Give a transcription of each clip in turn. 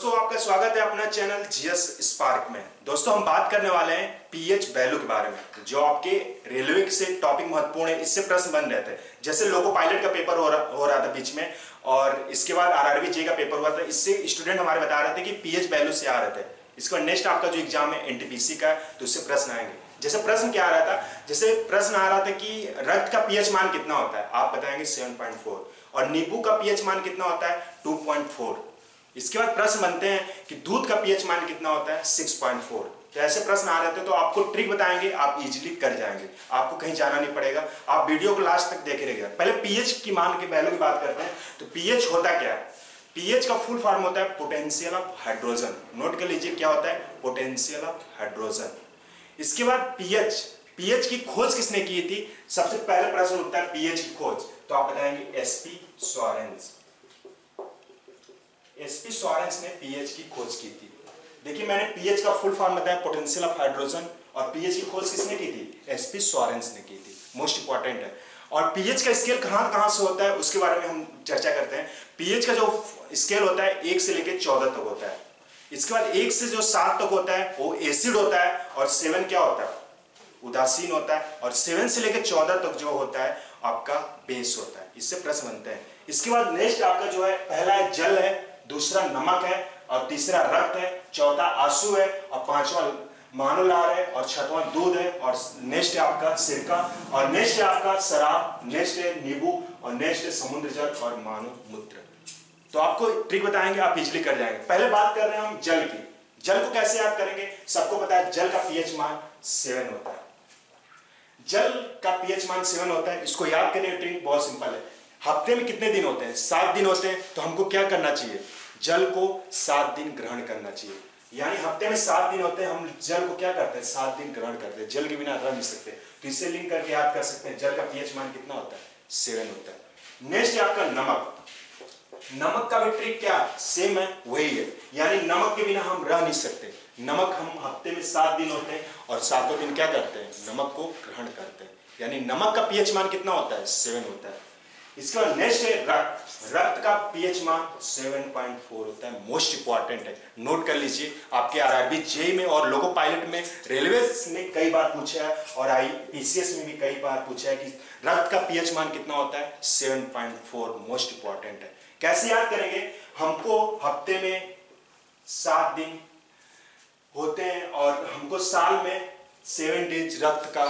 दोस्तों आपका स्वागत है अपना चैनल जीएस स्पार्क में। दोस्तों हम बात करने वाले हैं पीएच वैल्यू के बारे में, जो आपके रेलवे से टॉपिक महत्वपूर्ण है। इससे प्रश्न बन रहे थे, जैसे लोको पायलट का पेपर हो रहा था बीच में, और इसके बाद आरआरबी जे का पेपर हुआ था। इससे स्टूडेंट हमारे बता रहे थे कि पीएच वैल्यू से आ रहे थे। इसका नेक्स्ट आपका जो एग्जाम है एनटीपीसी का, तो उससे प्रश्न आएंगे। जैसे प्रश्न क्या आ रहा था, जैसे प्रश्न आ रहा था कि रक्त का पीएच मान कितना होता है, आप बताएंगे 7.4, और नींबू का पीएच मान कितना होता है 2.4। इसके बाद प्रश्न बनते हैं कि दूध का पीएच मान कितना होता है 6.4। तो ऐसे प्रश्न आ रहे थे, तो आपको ट्रिक बताएंगे, आप इजीली कर जाएंगे, आपको कहीं जाना नहीं पड़ेगा। आप वीडियो को लास्ट तक देखे रहिएगा। पहले पीएच की मान के वैल्यू की बात करते हैं। तो पीएच होता क्या है? पीएच का फुल फॉर्म होता है पोटेंशियल ऑफ हाइड्रोजन। नोट कर लीजिए क्या होता है, पोटेंशियल ऑफ हाइड्रोजन। इसके बाद पीएच की खोज किसने की थी? सबसे पहले प्रश्न उठता है पीएच की खोज, तो आप बताएंगे एसपी सोरेंस। एसपी सोरेंस ने पीएच की खोज की थी। देखिए मैंने पीएच का फुल फॉर्म बताया पोटेंशियल ऑफ हाइड्रोजन, और पीएच की खोज किसने की थी? एसपी सोरेंस ने की थी। मोस्ट इंपॉर्टेंट है। और पीएच का स्केल कहां से होता है उसके बारे में हम चर्चा करते हैं। पीएच का जो स्केल होता है 1 से लेकर 14 तक होता है। इसके बाद 1 से जो 7 तक होता है वो एसिड होता है, और 7 क्या होता है? उदासीन होता है। और 7 से लेकर 14 तक जो होता है आपका बेस होता है। इससे प्रश्न बनते हैं। इसके बाद नेक्स्ट आपका जो है, पहला है जल है, दूसरा नमक है, और तीसरा रक्त है, चौथा आंसू है, और पांचवा मानोलार है, और छठवां दूध है, और नेक्स्ट है आपका सिरका, और नेक्स्ट है आपका शराब, नेक्स्ट है नींबू, और नेक्स्ट है समुद्र जल और मानव मूत्र। तो आपको ट्रिक बताएंगे, आप इजीली कर जाएंगे। पहले बात कर रहे हैं हम जल की। जल को कैसे याद करेंगे? सबको पता है जल का पीएच मान 7 होता है। जल का पीएच मान 7 होता है। इसको याद करने की ट्रिक बहुत सिंपल है। हफ्ते में कितने दिन होते हैं? 7 दिन होते हैं। तो हमको क्या करना चाहिए? जल को 7 दिन ग्रहण करना चाहिए। यानी हफ्ते में 7 दिन होते हैं, हम जल को क्या करते हैं? 7 दिन ग्रहण करते हैं। जल के बिना रह नहीं सकते। तो इससे लिंक करके याद कर सकते हैं जल का पीएच मान कितना होता है? 7 होता है। नेक्स्ट है आपका नमक। नमक का भी ट्रिक क्या सेम है, वही है। यानी नमक के बिना हम रह नहीं सकते। नमक हम हफ्ते में 7 दिन होते हैं, और 7 दिन क्या करते हैं? नमक को ग्रहण करते हैं। यानी नमक का पीएच मान कितना होता है? 7 होता है। इसके बाद नेक्स्ट है रक्त। रक्त का पीएच मान 7.4 होता है। मोस्ट इंपॉर्टेंट है, नोट कर लीजिए। आपके आरआरबी जे में और लोको पायलट में, रेलवे ने कई बार पूछा है, और आईपीसीएस में भी कई बार पूछा है कि रक्त का पीएच मान कितना होता है? 7.4। मोस्ट इंपॉर्टेंट है। कैसे याद करेंगे? हमको हफ्ते में 7 दिन होते हैं, और हमको साल में 7 डेज रक्त का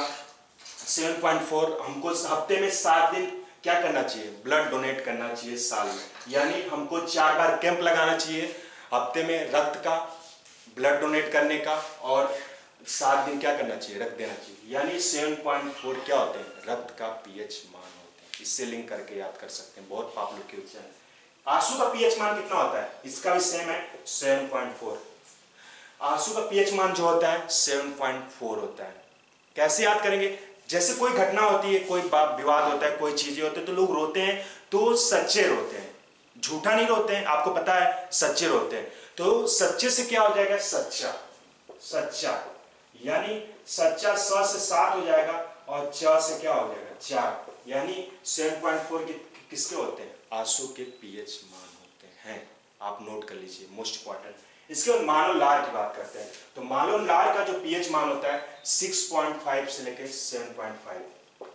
7.4। हमको हफ्ते में 7 दिन क्या करना चाहिए? ब्लड डोनेट करना चाहिए साल में। यानी हमको 4 बार कैंप लगाना चाहिए हफ्ते में रक्त का, ब्लड डोनेट करने का, और 7 दिन क्या करना चाहिए? रक्त देना चाहिए। यानी 7.4 क्या होते हैं? रक्त का पीएच मान होते हैं। इससे लिंक करके याद कर सकते हैं। बहुत पॉपुलर क्वेश्चन है। आंसू का पीएच मान कितना होता है? इसका भी सेम है 7.4। आंसू का पीएच मान जो होता है 7.4 होता है। कैसे याद करेंगे? जैसे कोई घटना होती है, कोई विवाद होता है, कोई चीजें होती है, तो लोग रोते हैं, तो सच्चे रोते हैं, झूठा नहीं रोते हैं। आपको पता है सच्चे रोते हैं। तो सच्चे से क्या हो जाएगा? सच्चा। सच्चा यानी सच्चा स से 7 हो जाएगा, और च से क्या हो जाएगा? 4। यानी 7.4 किसके होते हैं? आंसू के पीएच मान होते हैं। आप नोट कर लीजिए, मोस्ट इंपॉर्टेंट। इसके बाद मानव लार की बात करते हैं। तो मानव लार का जो पीएच मान होता है 6.5 से लेकर 7.5।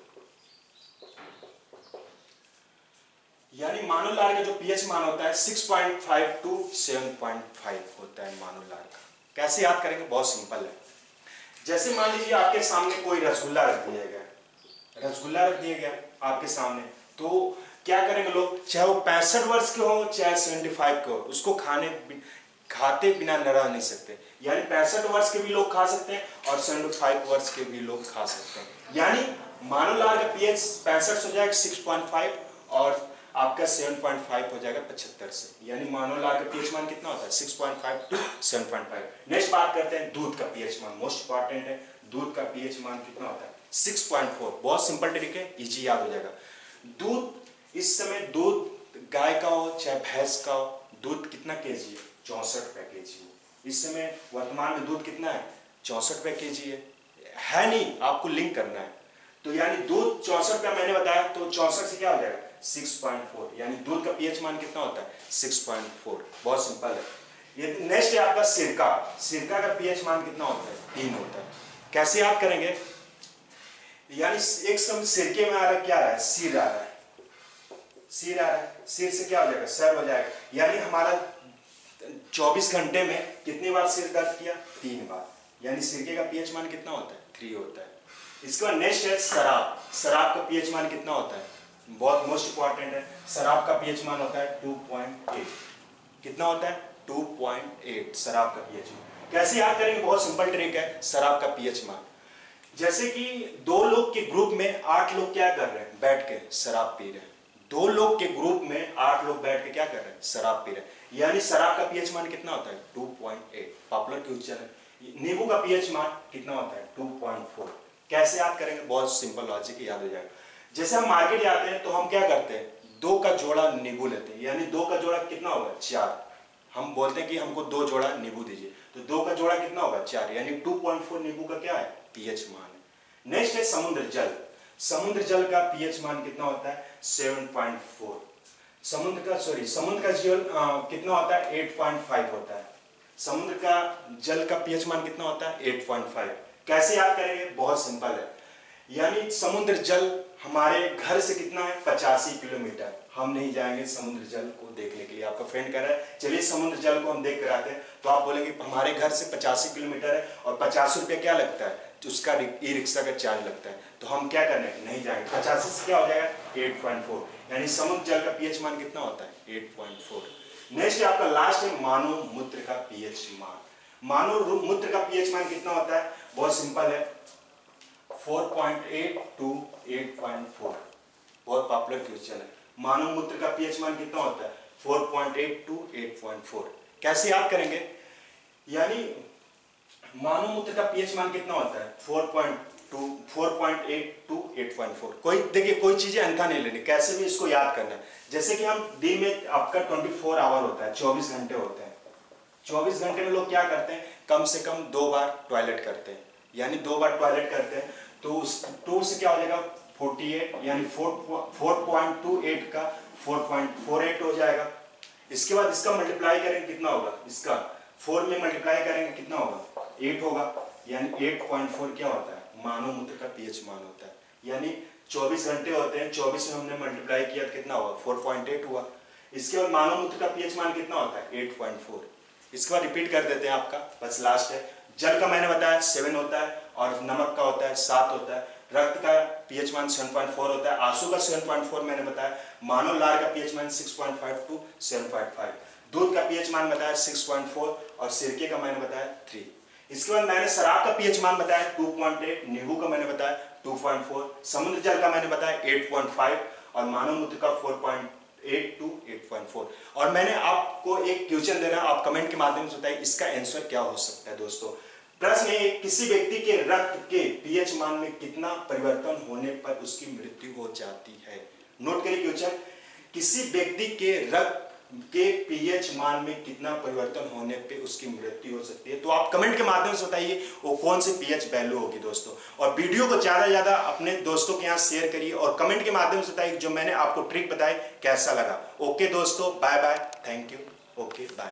यानी मानव लार का जो पीएच मान होता है 6.5 to 7.5 होता है मानव लार का। कैसे याद करेंगे? बहुत सिंपल है। जैसे मान लीजिए आपके सामने कोई रसगुल्ला रख दिया गया, रसगुल्ला रख दिया गया आपके सामने, तो क्या करेंगे लोग? चाहे वो 65 वर्ष के हो, चाहे 75 के हो, उसको खाते बिना न रह नहीं सकते। यानी 65 वर्ष के भी लोग खा सकते हैं, और 75 वर्ष के भी लोग खा सकते हैं। यानी मानव लार का पीएच 65 हो जाएगा 6.5, और आपका 7.5 हो जाएगा 75 से। यानी मानव लार का पीएच मान कितना होता है? 6.5 to 7.5। नेक्स्ट बात करते हैं दूध का पीएच मान। मोस्ट इंपॉर्टेंट है। दूध का पीएच मान कितना होता है? 6.4। बहुत सिंपल ट्रिक है, इजी याद हो जाएगा। दूध, इस समय दूध गाय का हो चाहे भैंस का हो, दूध कितना केजी है? 64 रुपए केजी है। इस समय वर्तमान में दूध कितना है? 64 रुपए केजी है नहीं, आपको लिंक करना है। तो यानी दूध 64 रुपया मैंने बताया, तो 64 से क्या हो जाएगा? 6.4। यानी दूध का पीएच मान कितना होता है? 6.4। बहुत सिंपल है। ये नेक्स्ट है आपका सिरका। सिरका का पीएच मान कितना होता है? 3 होता है। कैसे याद करेंगे? यानी एक समय सिरके में आ रहा है, क्या आ रहा है? सिर आ रहा है, सिर आ रहा है, सिर से क्या हो जाएगा? सर हो जाएगा। यानी हमारा 24 घंटे में कितनी बार सिर दर्द किया? 3 बार। यानी सिरके का पीएच मान कितना होता है? 3 होता है। इसके बाद नेक्स्ट है शराब। शराब का पीएच मान कितना होता है? बहुत मोस्ट इंपॉर्टेंट है। शराब का पीएच मान होता है 2.8। कितना होता है? 2.8 शराब का पीएच मान। कैसे याद करेंगे? बहुत सिंपल ट्रिक है शराब का पीएच मान। जैसे कि 2 लोग के ग्रुप में 8 लोग क्या कर रहे हैं? बैठ के शराब पी रहे हैं। 2 लोग के ग्रुप में 8 लोग बैठ के क्या कर रहे हैं? शराब पी रहे हैं। यानी शराब का पीएच मान कितना होता है? 2.8। पॉपुलर क्वेश्चन है। नींबू का पीएच मान कितना होता है? 2.4। कैसे याद करेंगे? बहुत सिंपल लॉजिक याद हो जाएगा। जैसे हम मार्केट जाते हैं तो हम क्या करते हैं? 2 का जोड़ा नींबू लेते हैं। यानी 2 का जोड़ा कितना होगा? 4। हम बोलते हैं कि हमको 2 जोड़ा नींबू दीजिए, तो 2 का जोड़ा कितना होगा? 4। यानी 2.4 नींबू का क्या है? पीएच मान है। नेक्स्ट है समुद्र जल। समुद्र जल का पीएच मान कितना होता है? 7.4। समुद्र का जल कितना होता है? 8.5 होता है। समुद्र का जल का पीएच मान कितना होता है? 8.5। कैसे याद करेंगे? बहुत सिंपल है। यानी समुद्र जल हमारे घर से कितना है? 85 किलोमीटर। हम नहीं जाएंगे समुद्र जल को देखने के लिए। आपका फ्रेंड कह रहा है चलिए समुद्र जल को हम देख कर आते हैं, तो आप बोलेंगे हमारे घर से 85 किलोमीटर है और 50 रुपये क्या लगता है? तो उसका ई रिक्शा का चार्ज लगता है, तो हम क्या करने? नहीं जाएंगे। 85 से क्या हो जाएगा? 8.4। यानी समुद्र जल का पीएच मान कितना होता है? 8.4। नेक्स्ट आपका लास्ट है मानव मूत्र का पीएच मान। मानव मूत्र का पीएच मान कितना होता है? बहुत सिंपल है, 4.8 to 8.4। बहुत पॉपुलर क्वेश्चन है। मानव मूत्र का पीएच मान कितना होता है? 4.8 to 8.4। कैसे याद करेंगे? यानी मानव मूत्र का पीएच मान कितना होता है? 4.8 to 8.4। कोई देखिए, कोई चीजें अंधा नहीं लेनी, कैसे भी इसको याद करना है। जैसे कि हम दिन में आपका 24 आवर होता है, 24 घंटे होते हैं। 24 घंटे में लोग क्या करते हैं? कम से कम 2 बार टॉयलेट करते हैं। यानी 2 बार टॉयलेट करते हैं तो उस 2 से क्या हो जाएगा? 48। यानी 4.28 का 4.48 हो जाएगा। इसके बाद इसका मल्टीप्लाई करेंगे कितना होगा? इसका 4 में मल्टीप्लाई करेंगे कितना होगा? 8 होगा। यानी 8.4 क्या होता है? मानव मूत्र का पीएच मान होता है। यानी 24 घंटे होते हैं, 24 में हमने मल्टीप्लाई किया तो कितना हुआ? 4.8 हुआ। इसके बाद मानव मूत्र का पीएच मान कितना होता है? 8.4। इसके बाद रिपीट कर देते हैं आपका, बस लास्ट है। जल का मैंने बताया 7 होता है और नमक का होता है 7 होता है। रक्त का पीएच मान 7.4 होता है। आंसू का 7.4 मैंने बताया। मानव लार का पीएच मान 6.5 to 7.5। दूध का पीएच मान बताया 6.4 और सिरके का मैंने बताया 3। इसके बाद मैंने शराब का पीएच मान बताया 2.8, नींबू का मैंने बताया 2.4, समुद्र जल का मैंने बताया 8.5 और मानव मूत्र का 4.8 to 8.4। और मैंने आपको एक क्वेश्चन दे रहा हूं, आप कमेंट के माध्यम से बताइए इसका आंसर क्या हो सकता है। दोस्तों प्रश्न है, किसी व्यक्ति के रक्त के पीएच मान में कितना परिवर्तन होने पर उसकी मृत्यु हो जाती है? नोट करिए क्वेश्चन, किसी व्यक्ति के रक्त के पीएच मान में कितना परिवर्तन होने पे उसकी मृत्यु हो सकती है। तो आप कमेंट के माध्यम से बताइए वो कौन सी पीएच वैल्यू होगी दोस्तों। और वीडियो को ज्यादा ज्यादा अपने दोस्तों के यहाँ शेयर करिए और कमेंट के माध्यम से बताइए जो मैंने आपको ट्रिक बताई कैसा लगा। ओके दोस्तों, bye bye, thank you, okay bye.